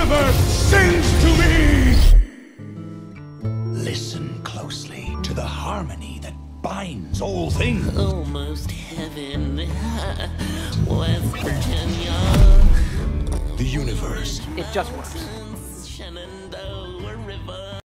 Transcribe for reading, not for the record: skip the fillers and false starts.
universe sings to me! Listen closely to the harmony that binds all things. Almost heaven. West Virginia. The universe. It just works. Shenandoah River.